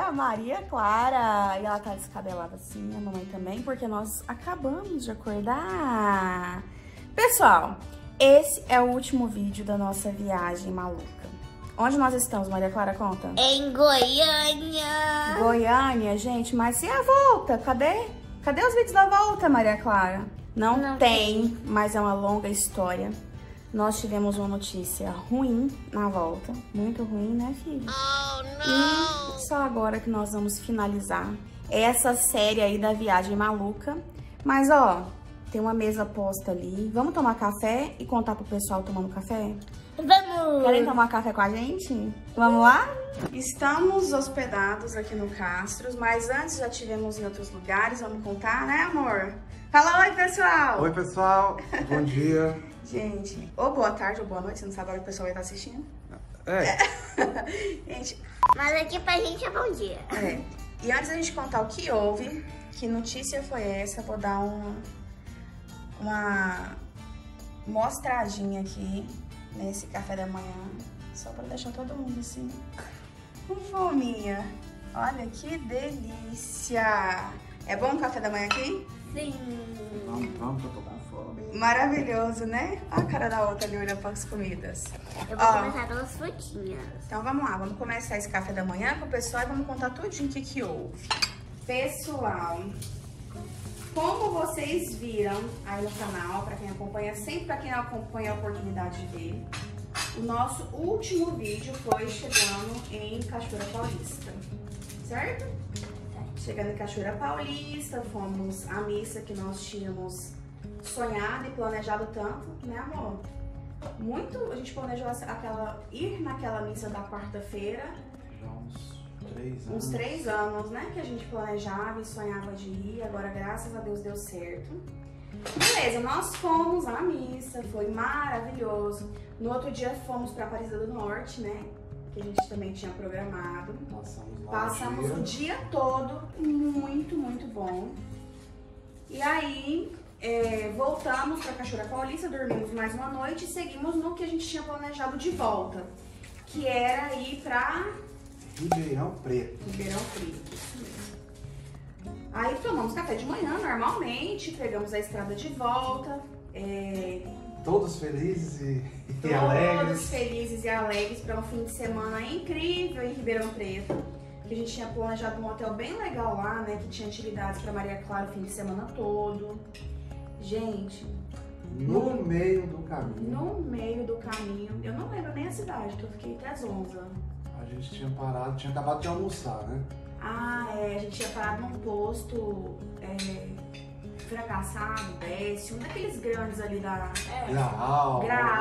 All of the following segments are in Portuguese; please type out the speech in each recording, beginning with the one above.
a Maria Clara. E ela tá descabelada assim, a mamãe também, porque nós acabamos de acordar. Pessoal, esse é o último vídeo da nossa viagem maluca. Onde nós estamos, Maria Clara? Conta. Em Goiânia. Goiânia, gente, mas e a volta? Cadê os vídeos da volta, Maria Clara? Não tem, mas é uma longa história. Nós tivemos uma notícia ruim na volta. Muito ruim, né, filho? Oh, não! E só agora que nós vamos finalizar essa série aí da viagem maluca. Mas, ó, tem uma mesa posta ali. Vamos tomar café e contar pro pessoal tomando café? Vamos! Querem tomar café com a gente? Vamos lá? Estamos hospedados aqui no Castros, mas antes já tivemos em outros lugares. Vamos contar, né, amor? Fala oi, pessoal! Oi, pessoal! Bom dia! Gente, ou boa tarde ou boa noite, você não sabe a hora que o pessoal vai estar assistindo. Gente, mas aqui pra gente é bom dia. E antes da gente contar o que houve, que notícia foi essa, vou dar uma mostradinha aqui nesse café da manhã, só pra deixar todo mundo assim com fominha. Olha que delícia! É bom o café da manhã aqui? Sim. Vamos, que eu tô com fome. Maravilhoso, né? Olha a cara da outra ali olhando para as comidas. Eu vou começar pelas frutinhas. Então vamos lá, vamos começar esse café da manhã com o pessoal e vamos contar tudinho o que houve. Pessoal, como vocês viram aí no canal, para quem acompanha, sempre para quem não acompanha a oportunidade de ver, o nosso último vídeo foi chegando em Cachoeira Paulista, certo? Chegando em Cachoeira Paulista, fomos à missa que nós tínhamos sonhado e planejado tanto, né, amor? A gente planejou ir naquela missa da quarta-feira. Já uns 3 anos. Uns 3 anos, né, que a gente planejava e sonhava de ir. Agora, graças a Deus, deu certo. Beleza, nós fomos à missa, foi maravilhoso. No outro dia fomos para Aparecida do Norte, né, que a gente também tinha programado. Passamos o dia todo, muito, muito bom. E aí, voltamos para Cachoeira Paulista, dormimos mais uma noite e seguimos no que a gente tinha planejado de volta, que era ir para Ribeirão Preto. Ribeirão Preto, isso mesmo. Aí tomamos café de manhã, normalmente, pegamos a estrada de volta. Todos felizes e alegres. Todos felizes e alegres para um fim de semana incrível em Ribeirão Preto. Que a gente tinha planejado um hotel bem legal lá, né? Que tinha atividades para Maria Clara o fim de semana todo. Gente, No meio do caminho. Eu não lembro nem a cidade, que eu fiquei até zonza. A gente tinha parado, tinha acabado de almoçar, né? A gente tinha parado num posto fracassado, desce, um daqueles grandes ali da... Graal.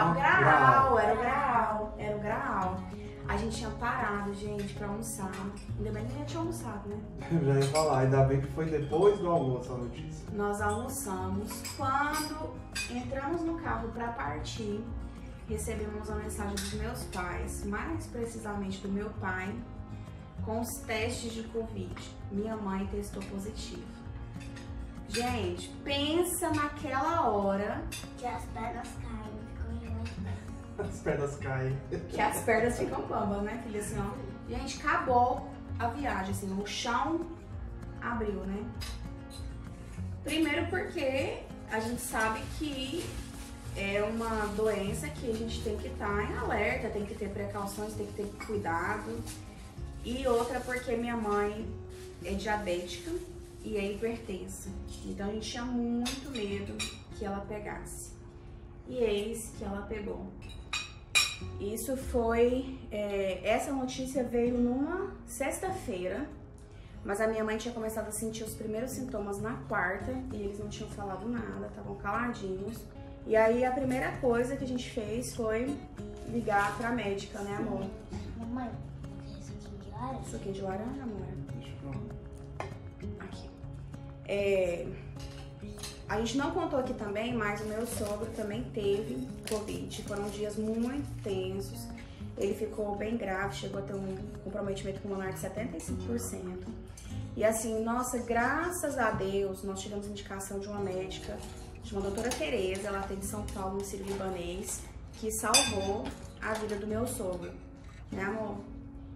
Era o Graal. A gente tinha parado, gente, pra almoçar. Ainda bem que nem tinha almoçado, né? Eu já ia falar, ainda bem que foi depois do almoço a notícia. Nós almoçamos. Quando entramos no carro pra partir, recebemos a mensagem dos meus pais, mais precisamente do meu pai, com os testes de Covid. Minha mãe testou positivo. Gente, pensa naquela hora Que as pernas caem, ficam ruins. As pernas caem. que as pernas ficam bambas, né, filha? Assim, ó. Gente, acabou a viagem, assim, o chão abriu, né? Primeiro porque a gente sabe que é uma doença que a gente tem que estar em alerta, tem que ter precauções, tem que ter cuidado. E outra porque minha mãe é diabética e é hipertensa. Então a gente tinha muito medo que ela pegasse. E eis que ela pegou. Isso foi... essa notícia veio numa sexta-feira, mas a minha mãe tinha começado a sentir os primeiros sintomas na quarta e eles não tinham falado nada, estavam caladinhos. E aí a primeira coisa que a gente fez foi ligar pra médica, né, amor? Mamãe, esse aqui de laranja? Isso aqui é de laranja, amor? Deixa eu ver. Aqui. A gente não contou aqui também, mas o meu sogro também teve Covid. Foram dias muito tensos. Ele ficou bem grave, chegou a ter um comprometimento pulmonar de 75%. E assim, nossa, graças a Deus, nós tivemos indicação de uma médica, de uma doutora Tereza, ela tem de São Paulo, no Sírio-Libanês, que salvou a vida do meu sogro, né, amor?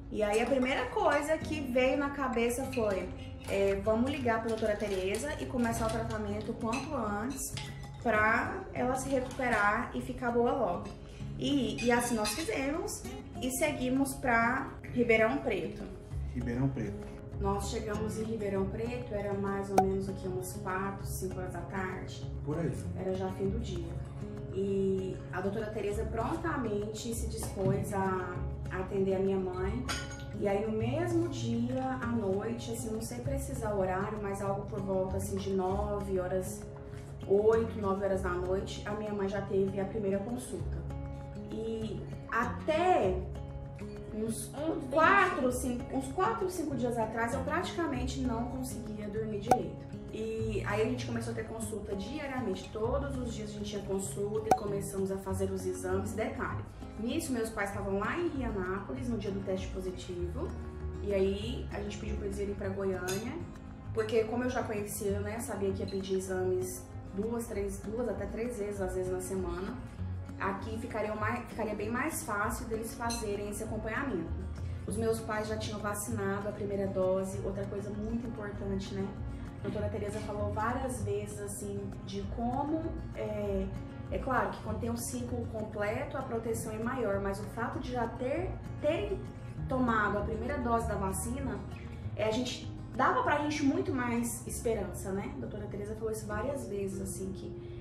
E aí a primeira coisa que veio na cabeça foi, vamos ligar pra doutora Tereza e começar o tratamento o quanto antes pra ela se recuperar e ficar boa logo. E assim nós fizemos e seguimos pra Ribeirão Preto. Ribeirão Preto. Nós chegamos em Ribeirão Preto, era mais ou menos aqui umas 4, 5 horas da tarde. Por aí. Era já fim do dia. E a doutora Tereza prontamente se dispôs a atender a minha mãe. E aí no mesmo dia, à noite, assim, não sei precisar o horário, mas algo por volta assim de 9 horas, 8, 9 horas da noite, a minha mãe já teve a primeira consulta. E até uns 4, 5 dias atrás eu praticamente não conseguia dormir direito. E aí a gente começou a ter consulta diariamente, todos os dias a gente tinha consulta e começamos a fazer os exames. Detalhe, nisso meus pais estavam lá em Rianápolis no dia do teste positivo, e aí a gente pediu para eles irem para Goiânia, porque como eu já conhecia, né, sabia que ia pedir exames 2 até 3 vezes, às vezes na semana, aqui ficaria bem mais fácil deles fazerem esse acompanhamento. Os meus pais já tinham vacinado a primeira dose, outra coisa muito importante, né? A doutora Tereza falou várias vezes, assim, de como, é claro que quando tem um ciclo completo, a proteção é maior, mas o fato de já terem tomado a primeira dose da vacina, dava pra gente muito mais esperança, né? A doutora Tereza falou isso várias vezes, assim,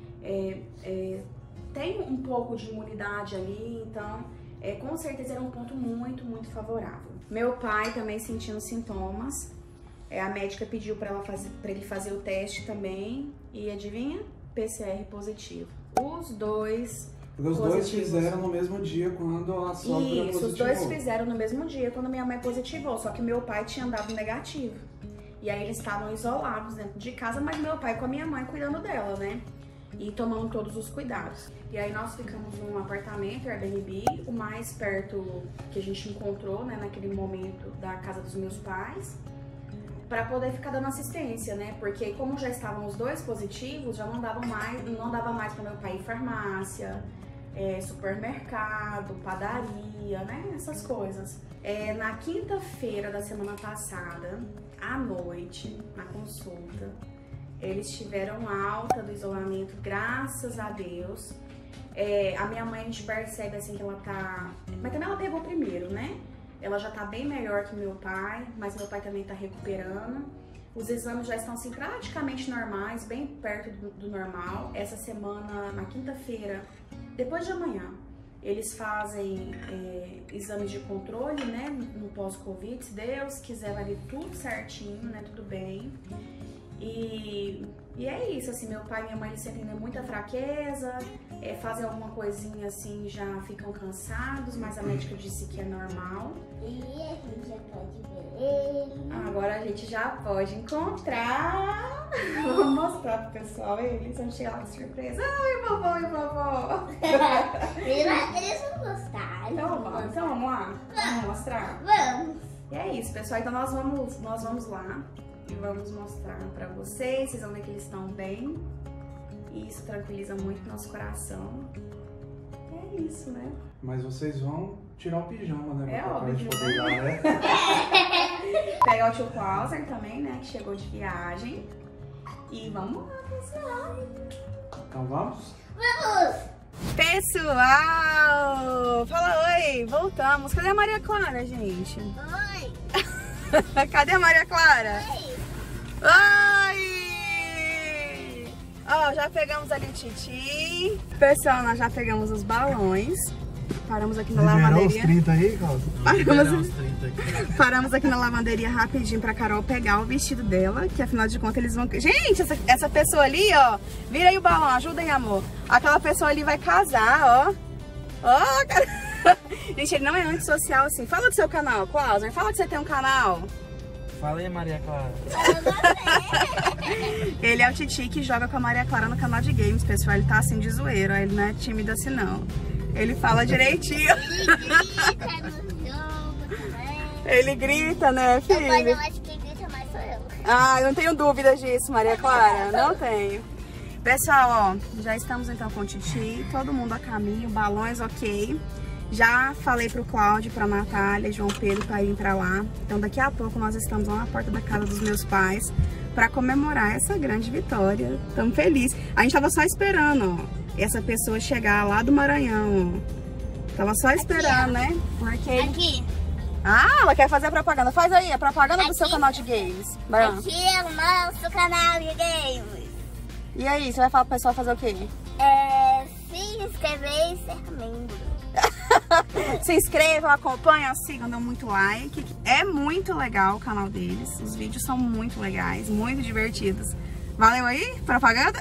que tem um pouco de imunidade ali, então, com certeza era um ponto muito, muito favorável. Meu pai também sentindo sintomas. A médica pediu para ele fazer o teste também e adivinha? PCR positivo. Os dois Porque os dois fizeram no mesmo dia quando a sogra positivou. Isso, os dois fizeram no mesmo dia quando minha mãe positivou, só que meu pai tinha dado negativo. E aí eles estavam isolados dentro de casa, mas meu pai com a minha mãe cuidando dela, né? E tomando todos os cuidados. E aí nós ficamos num apartamento, Airbnb, o mais perto que a gente encontrou, né, naquele momento da casa dos meus pais, para poder ficar dando assistência, né? Porque como já estavam os dois positivos, já não dava mais para meu pai ir farmácia, supermercado, padaria, né? Essas coisas. Na quinta-feira da semana passada, à noite, na consulta, eles tiveram alta do isolamento, graças a Deus. A minha mãe, a gente percebe assim que ela tá... Mas também ela pegou primeiro, né? Ela já tá bem melhor que meu pai, mas meu pai também tá recuperando. Os exames já estão assim praticamente normais, bem perto do normal. Essa semana, na quinta-feira, depois de amanhã, eles fazem exames de controle, né, no pós-Covid. Se Deus quiser, vai vir tudo certinho, né, tudo bem. E é isso, assim, meu pai e minha mãe, eles sentem muita fraqueza, fazem alguma coisinha assim, já ficam cansados, mas a médica disse que é normal. E a gente já pode ver ele. Agora a gente já pode encontrar. Vou mostrar pro pessoal eles, vão chegar lá de surpresa. Ai, vovó e vovó. Eles vão gostar. Então vamos lá? Vamos mostrar? Vamos. E é isso, pessoal, então nós vamos lá. E vamos mostrar pra vocês vão ver que eles estão bem. E isso tranquiliza muito nosso coração. É isso, né? Mas vocês vão tirar o pijama, né? Pra óbvio, gente poder ir lá, né? Pegar o tio Clauser também, né? Que chegou de viagem. E vamos lá, pessoal. Então vamos? Vamos. Pessoal! Fala oi! Voltamos. Cadê a Maria Clara, gente? Oi. Cadê a Maria Clara? Oi. Oi! Ó, já pegamos ali o Titi. Pessoal, nós já pegamos os balões. Paramos aqui na lavanderia. Os 30 aí, Cláudio? Paramos aqui na lavanderia rapidinho pra Carol pegar o vestido dela, que afinal de contas eles vão... Gente, essa pessoa ali, ó, vira aí o balão, ajuda aí, amor. Aquela pessoa ali vai casar, ó. Ó, cara. Gente, ele não é antissocial assim. Fala do seu canal, Clauser. Fala que você tem um canal. Fala aí, Maria Clara. Ele é o Titi que joga com a Maria Clara no canal de games, pessoal. Ele tá assim de zoeiro, ele não é tímido assim não. Ele fala direitinho. Ele grita, né, filho? Mas eu acho que quem grita mais sou eu. Ah, eu não tenho dúvidas disso, Maria Clara. Não tenho. Pessoal, ó, já estamos então com o Titi. Todo mundo a caminho, balões ok. Já falei pro Cláudio, pra Natália, João Pedro pra ir pra lá. Então daqui a pouco nós estamos lá na porta da casa dos meus pais pra comemorar essa grande vitória. Tamo feliz. A gente tava só esperando, ó, essa pessoa chegar lá do Maranhão, ó. Tava só esperando, né? Porque... Aqui. Ah, ela quer fazer a propaganda. Faz aí a propaganda do seu canal de games. Baiana. Aqui é o nosso canal de games. E aí, você vai falar pro pessoal fazer o quê? Se inscrever e ser membro. Se inscrevam, acompanham, sigam, dão muito like. É muito legal o canal deles. Os vídeos são muito legais, muito divertidos. Valeu aí? Propaganda?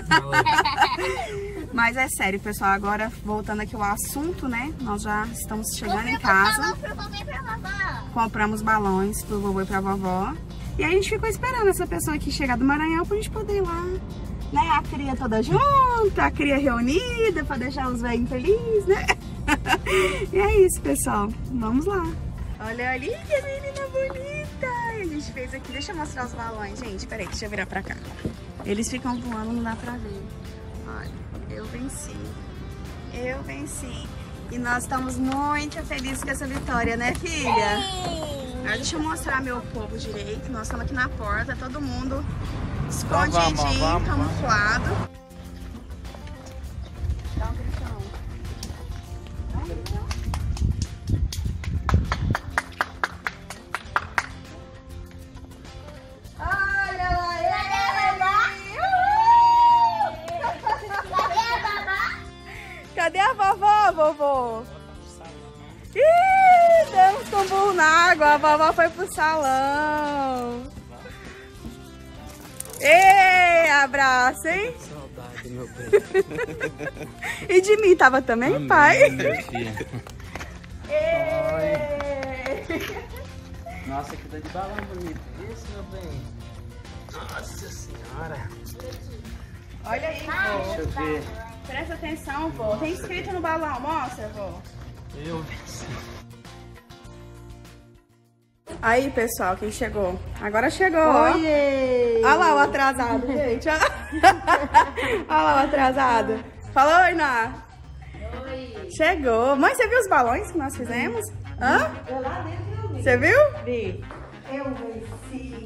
Mas é sério, pessoal. Agora, voltando aqui ao assunto, né? Nós já estamos chegando em casa. Compramos balões pro vovô e pra vovó. E aí a gente ficou esperando essa pessoa aqui chegar do Maranhão pra gente poder ir lá, né? A cria toda junta, a cria reunida, pra deixar os velhos felizes, né? E é isso, pessoal. Vamos lá. Olha ali, que menina bonita. A gente fez aqui. Deixa eu mostrar os balões, gente. Peraí, deixa eu virar pra cá. Eles ficam voando, não dá pra ver. Olha, eu venci. Eu venci. E nós estamos muito felizes com essa vitória, né, filha? Agora deixa eu mostrar meu povo direito. Nós estamos aqui na porta, todo mundo escondidinho, camuflado. Dá um gritão. Dá um gritão. Olha lá, cadê a vovó, vovô? Ih, demos com burro na água, a vovó foi pro salão. Ei, abraço, hein? Saudade, meu bem. E de mim tava também, Amém, pai? minha filha. Ei. Nossa, que dá de balão bonito. Isso, meu bem. Nossa senhora. Olha aí, Deixa eu vô. ver. Presta atenção, vô. Tem escrito no balão, mostra, vô. Eu venci. Aí, pessoal, quem chegou? Agora chegou. Oi! Olha lá o atrasado, gente. Olha lá o atrasado. Fala oi, Ná. Oi! Chegou. Mãe, você viu os balões que nós fizemos? Hã? Eu lá dentro eu vi. Você viu? Vi. Eu venci!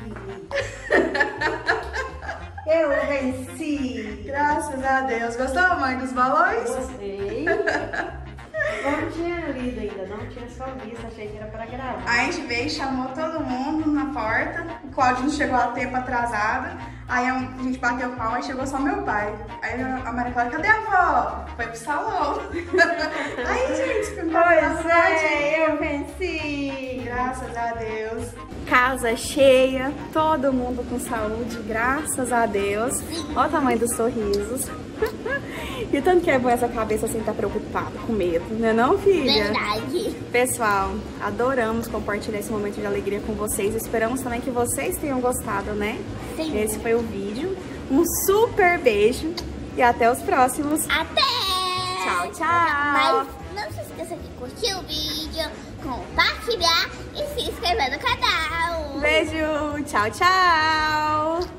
Eu venci! Graças a Deus. Gostou, mãe, dos balões? Gostei! Não tinha lido ainda, não tinha só visto, achei que era pra gravar. Aí a gente veio, chamou todo mundo na porta. O Claudio não chegou a tempo, atrasado. Aí a gente bateu o pau e chegou só meu pai. Aí a Maria Clara, cadê a avó? Foi pro salão. Aí, gente, ficou Eu venci! Graças a Deus. Casa cheia, todo mundo com saúde, graças a Deus. Olha o tamanho dos sorrisos. E o tanto que é bom essa cabeça assim, tá preocupada, com medo, não é não, filha? Verdade. Pessoal, adoramos compartilhar esse momento de alegria com vocês. Esperamos também que vocês tenham gostado, né? Sim. Esse foi o vídeo. Um super beijo e até os próximos. Até! Tchau, tchau! Mas não se esqueça de curtir o vídeo, compartilhar e se inscrever no canal. Beijo, tchau, tchau!